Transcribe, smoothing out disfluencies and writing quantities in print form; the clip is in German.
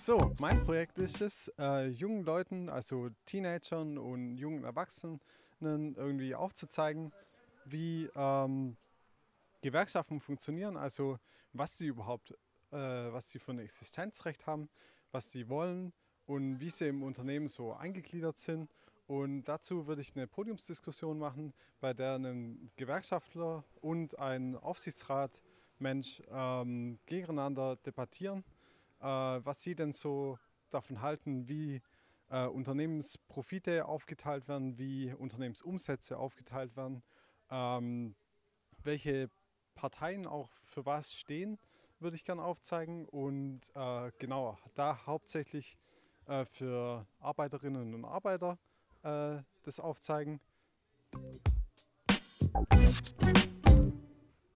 So, mein Projekt ist es, jungen Leuten, also Teenagern und jungen Erwachsenen irgendwie aufzuzeigen, wie Gewerkschaften funktionieren, also was sie überhaupt, was sie für ein Existenzrecht haben, was sie wollen und wie sie im Unternehmen so eingegliedert sind. Und dazu würde ich eine Podiumsdiskussion machen, bei der ein Gewerkschaftler und ein Aufsichtsratmensch gegeneinander debattieren, was Sie denn so davon halten, wie Unternehmensprofite aufgeteilt werden, wie Unternehmensumsätze aufgeteilt werden, ähm, welche Parteien auch für was stehen, würde ich gerne aufzeigen und genauer da hauptsächlich für Arbeiterinnen und Arbeiter das aufzeigen.